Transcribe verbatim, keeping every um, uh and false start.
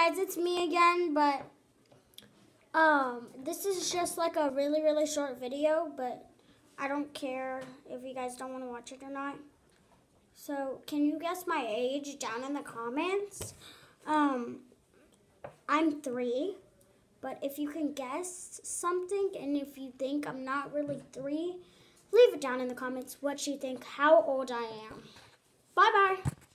guys, it's me again, but um, this is just like a really, really short video, but I don't care if you guys don't want to watch it or not. So, can you guess my age down in the comments? Um, I'm three, but if you can guess something, and if you think I'm not really three, leave it down in the comments what you think, how old I am. Bye-bye.